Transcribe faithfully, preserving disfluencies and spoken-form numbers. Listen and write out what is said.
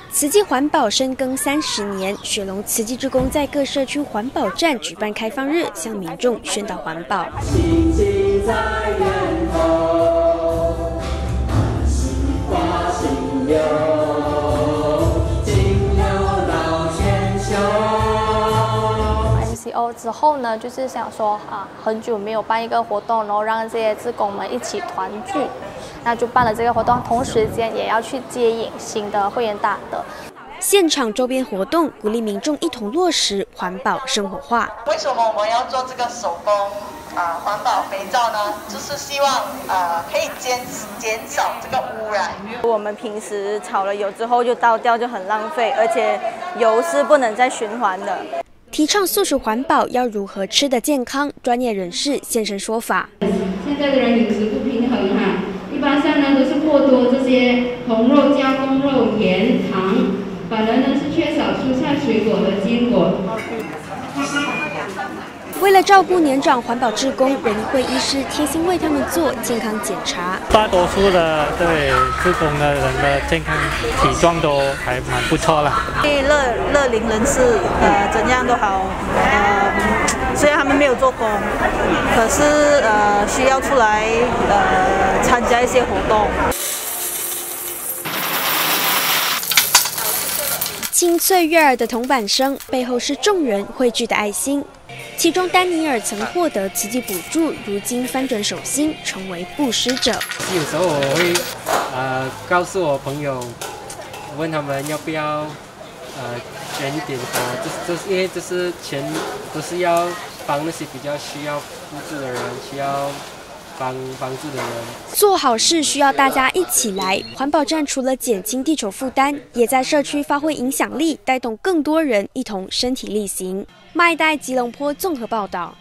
慈济环保深耕三十年，雪龙慈济志工在各社区环保站举办开放日，向民众宣导环保。心情在源头，西花心流，金流到全球。M C O 之后呢，就是想说啊，很久没有办一个活动，然后让这些志工们一起团聚。 那就办了这个活动，同时间也要去接引新的会员大德。现场周边活动鼓励民众一同落实环保生活化。 为什么我们要做这个手工啊、呃、环保肥皂呢？就是希望呃可以减减少这个污染。 我们平时炒了油之后就倒掉，就很浪费，而且油是不能再循环的。 提倡素食环保要如何吃得健康？专业人士现身说法。 现在的人饮食不平衡哈，一般上呢都是过多这些红肉、加工肉、盐、糖，反而呢是缺少蔬菜、水果和坚果。 为了照顾年长环保志工，人医会医师贴心为他们做健康检查。 大多数的对志工的人的健康体状都还蛮不错啦。 对乐乐龄人士，呃，怎样都好，呃，虽然他们没有做工，可是呃需要出来呃参加一些活动。 清脆悦耳的铜板声背后是众人汇聚的爱心。其中，丹尼尔曾获得慈济补助，如今翻转手心，成为布施者。 有时候我会呃告诉我朋友，问他们要不要呃捐一点啊，这这是因为这是钱都是要帮那些比较需要互助的人，需要。 帮帮助的人， 做好事需要大家一起来。环保站除了减轻地球负担，也在社区发挥影响力，带动更多人一同身体力行。麦代吉隆坡综合报道。